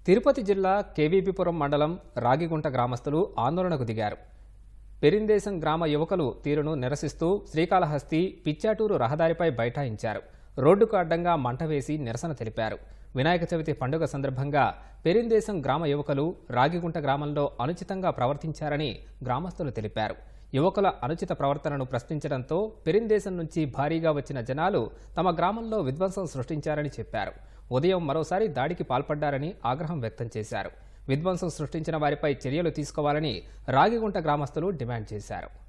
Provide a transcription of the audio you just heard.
తిరుపతి జిల్లా కేవీపీపురం మండలం రాగిగుంట గ్రామస్తులు ఆందోళనకు దిగారు. పెరిందేశం గ్రామ యువకులు తీరును నిరసిస్తూ శ్రీకాళహస్తి పిచ్చాటూరు రహదారిపై బైఠాయించారు. రోడ్డుకు అడ్డంగా మంట వేసి నిరసన తెలిపారు. వినాయక చవితి పండుగ సందర్భంగా పెరిందేశం గ్రామ యువకులు రాగిగుంట గ్రామంలో అనుచితంగా ప్రవర్తించారని గ్రామస్తులు తెలిపారు. యువకుల అనుచిత ప్రవర్తనను ప్రశ్నించడంతో పెరిందేశం నుంచి భారీగా వచ్చిన జనాలు తమ గ్రామంలో విధ్వంసం సృష్టించారని చెప్పారు. ఉదయం మరోసారి దాడికి పాల్పడ్డారని ఆగ్రహం వ్యక్తం చేశారు. విధ్వంసం సృష్టించిన వారిపై చర్యలు తీసుకోవాలని రాగిగుంట గ్రామస్తులు డిమాండ్ చేశారు.